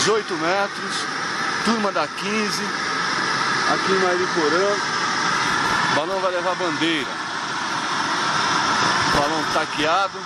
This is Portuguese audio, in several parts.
18 metros, turma da 15, aqui em Mariporã. O balão vai levar bandeira. Balão taqueado.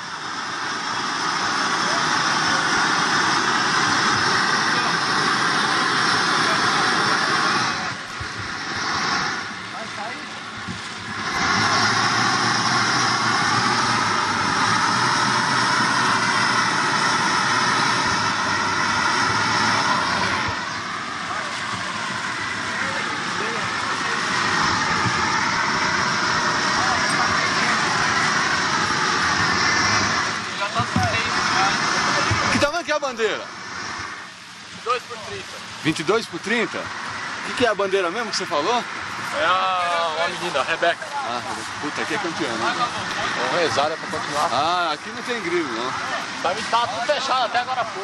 Que é a bandeira? 22 por 30. 22 por 30? O que é a bandeira mesmo que você falou? É a menina, a Rebeca. Ah, puta, aqui é campeã, né? Vamos rezar pra continuar. Ah, aqui não tem grilo, não. Tá tudo fechado até agora há pouco.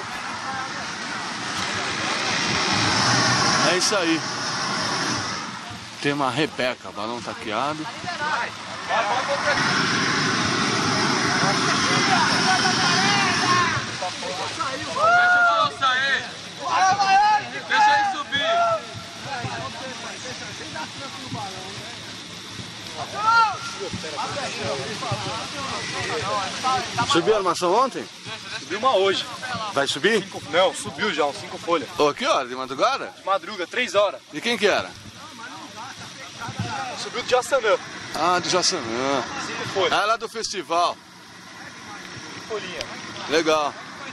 É isso aí. Tem uma Rebeca, balão taqueado. Deixa o balão sair! Deixa ele subir! Subiu a armação ontem? Subiu uma hoje. Vai subir? Não, subiu já, uns 5 folhas. Ô, que hora? De madrugada? De madruga, 3 horas. E quem que era? Subiu de Jaçanã. Ah, do Jaçanã. 5 folhas. Ah, lá do festival. 5 folhinhas. Legal.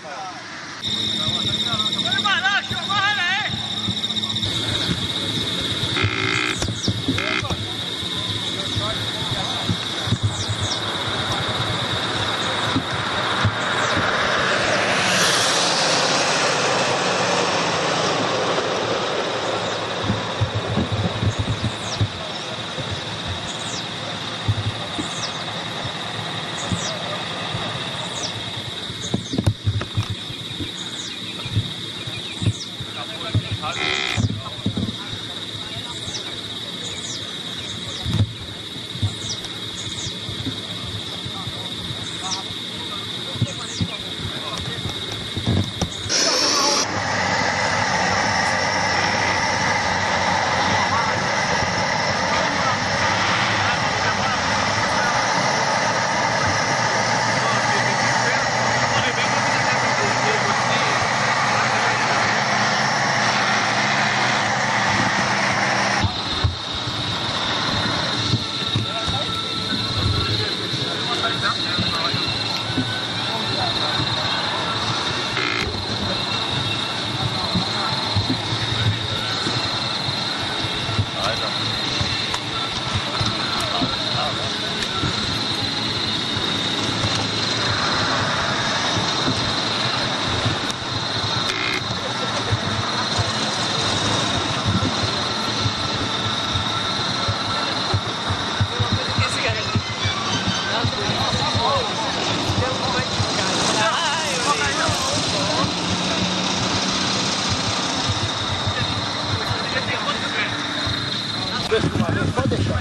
Pode deixar.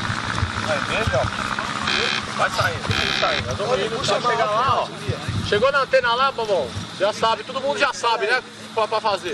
Vai saindo, vai saindo. Puxa, chegar lá, ó. Chegou na antena lá, Bobão. Já sabe, todo mundo já sabe, né? Pra fazer.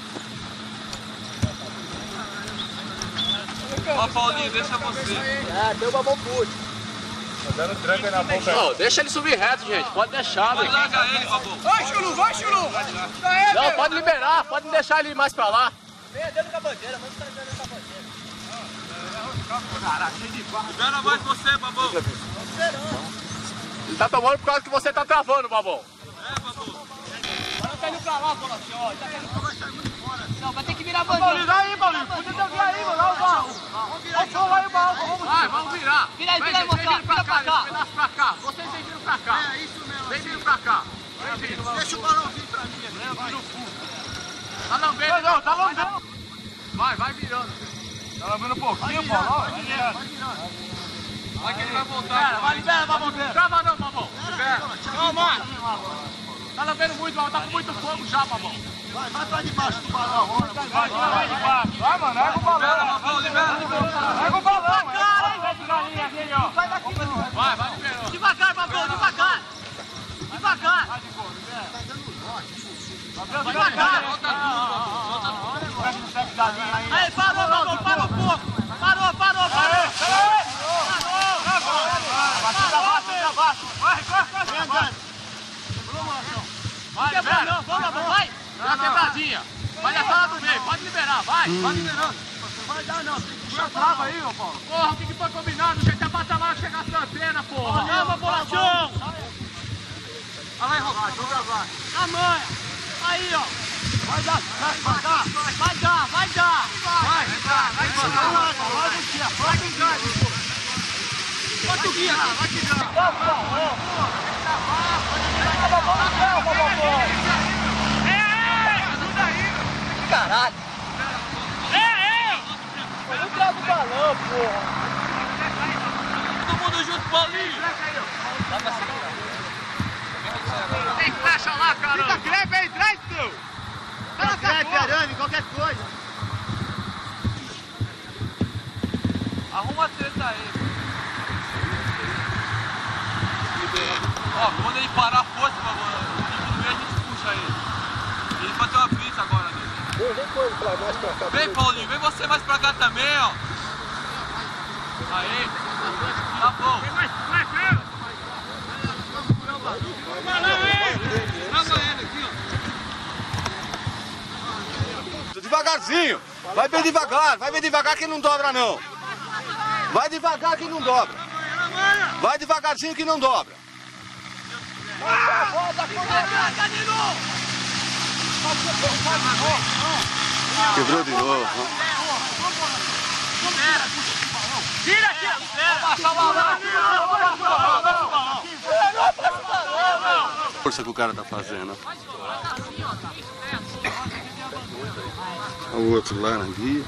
Ó, Paulinho, deixa você. É, tem o Bobão pude. Tá dando tranca aí na boca. Não, deixa ele subir reto, gente. Pode deixar, Pode velho. largar ele, Babão. Vai, Chulu, vai, Chulu! Não, pode liberar, pode deixar ele ir mais pra lá. Vem dentro da bandeira, manda os caras dentro da bandeira. Caraca, cheio de barra. Libera mais você, Babão. Ele tá tomando por causa que você tá travando, Babão. É, Babão. Vai tá indo pra lá, Bonatinho, ó. Tá querendo... Não, vai ter que virar a bandeira. Paulinho, aí, Paulinho. Podia ter vindo aí, mano. Olha o barro. Olha lá o barro. Vai, vamos virar. Vira aí, vira aí, moçada. Vem Vira pra cá. pedaço pra cá. Vocês vêm vindo pra cá. É isso mesmo. Vem vindo pra cá. Vem vindo. Deixa o balão vir pra mim aqui. Vai. Tá lambendo. Não, tá lambendo. Vai virando. Tá lavando um pouquinho, Paulo. Vai virando. Vai que ele vai voltar. Vai, libera, Babão. Trava não, Babão. Calma. Tá lambendo muito, Babão. Tá com muito fogo já, Babão. Vai pra debaixo do balão. Vai de baixo. Vai, mano. Larga o balão. Libera, Babão, libera. Larga o balão. Vai daqui, mano. Vai liberando. Devagar, Babão, devagar. Devagar. Devagar. Vai, libera. Vai! Dá uma quebradinha. Vai nessa lá do meio, pode liberar, vai. Vai liberando. Não vai dar não, tem que puxar a trava aí, ô Paulo. Porra, o que foi combinado? O jeito é passar lá, chegar a sua antena, porra. Leva, bolachão! Vai lá enrolar, joga lá. A manha! Aí, ó! Vai dar, vai dar. Vai dar, vai dar! Vai com gás. Bota o guia! Vai que gás. Caralho! Não traga o balão, porra! Todo mundo junto, Paulinho. Tem flecha lá, caramba. Fica greve aí atrás, teu. Fica greve, arame, qualquer coisa. Arruma a treta aí. Ó, quando ele parar a força, por favor, a gente puxa ele. Ele vai ter uma brisa agora, né? Vem, Paulinho, vem você mais pra cá também, ó. Aí. Tá bom. Vem mais, Devagarzinho. Vai bem devagar que não dobra não. Vai devagar que não dobra. Vai devagarzinho que não dobra. Quebrou de novo. Tira! Abaixa o balão! Força que o cara tá fazendo. O outro lá na guia.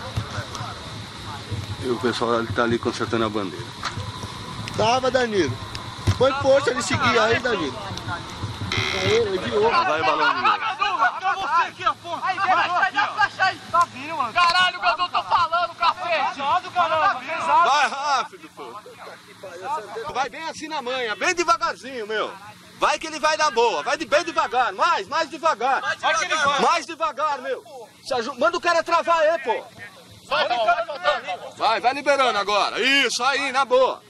E o pessoal tá ali consertando a bandeira. Tava, Danilo. Põe força nesse guia aí, Danilo. Aí, de novo. Vai o balão de novo. Pra você aqui, a porra. Aí, baixa aí! Tá vindo, mano. Caralho, Gadu, tô falando, cafete! Caramba, pesado. Vai rápido, pô. Vai bem assim na manha, bem devagarzinho, meu. Vai que ele vai dar boa. Vai bem devagar, mais devagar. Vai que ele vai. Mais devagar, meu. Manda o cara travar aí, pô. Vai liberando agora. Isso aí, na boa.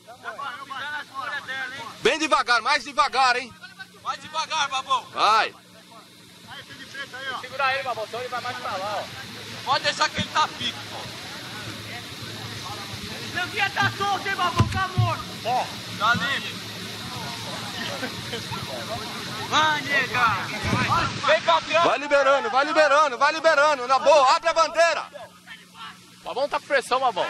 Bem devagar, mais devagar, hein. Vai devagar, babão. Vai. Segura ele, babão, então ele vai mais pra lá, ó. Pode deixar que ele tá pico, pô. Meu guia tá solto, hein, babão? Tá morto! Tá livre. Vai, nega. Vem, patrão. Vai liberando. Na boa, abre a bandeira. Babão tá com pressão, babão.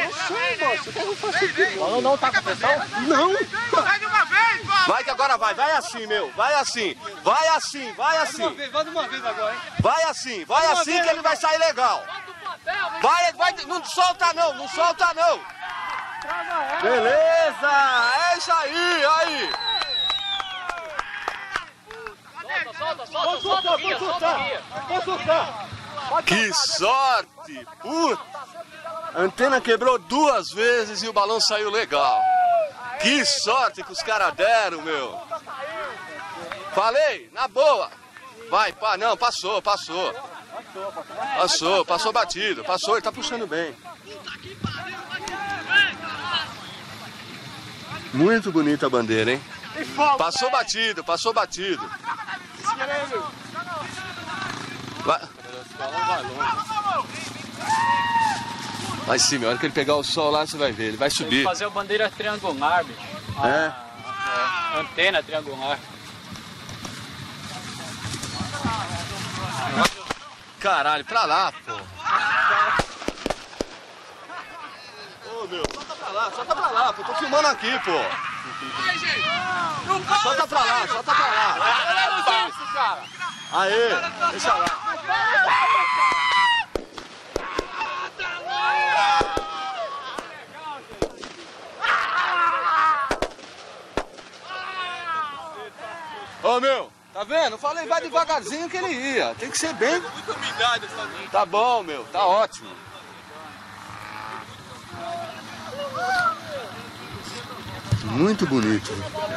Balão não tá com pressão? Não. Vai de uma vez, pô. Vai que agora vai assim, meu. Vai assim. Vai assim. Vai de uma vez agora, hein. Vai assim que ele vai sair legal. Vai, não solta não. Beleza, é isso aí. Solta o guia, solta o guia! Que sorte, puta. A antena quebrou 2 vezes e o balão saiu legal. Que sorte que os caras deram, meu. Falei, na boa. Vai, não, passou batido, ele tá puxando bem. Muito bonita a bandeira, hein? Passou batido. Vai sim, a hora que ele pegar o sol lá, você vai ver, ele vai subir. Fazer a bandeira triangular, bicho. Antena triangular. Caralho, pra lá, pô. Ô, meu, solta pra lá, pô. Tô filmando aqui, pô. Solta pra lá. Olha isso, cara. Aê, deixa lá. Ô, meu, tá vendo? Falei, vai devagarzinho que ele ia. Tem que ser bem. Muita umidade essa gente. Tá bom, meu, tá ótimo. Muito bonito.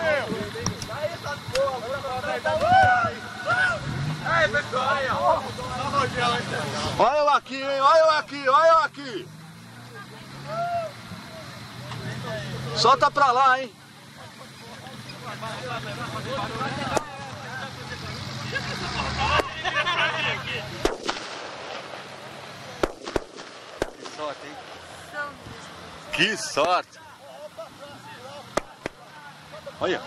Olha eu aqui, hein? Olha eu aqui. Solta pra lá, hein? Que sorte, hein? Que sorte! Olha!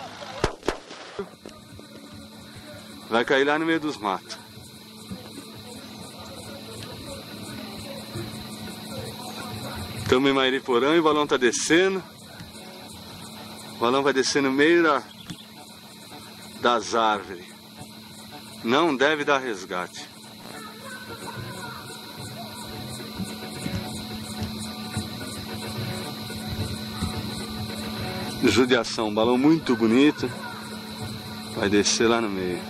Vai cair lá no meio dos matos. Estamos em Mariporã e o balão está descendo. O balão vai descer no meio das árvores. Não deve dar resgate. Judiação, um balão muito bonito. Vai descer lá no meio.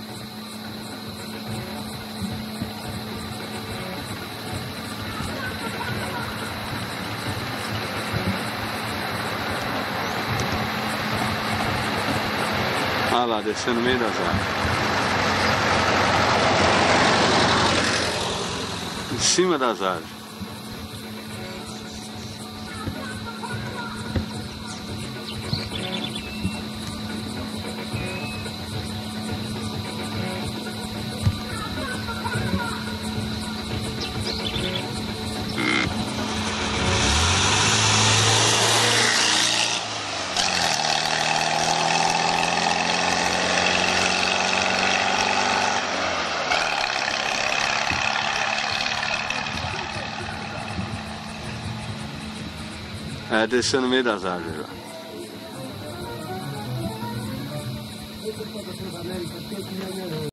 Ah lá, descendo no meio das árvores. Em cima das árvores. É, descendo no meio das árvores. Ó.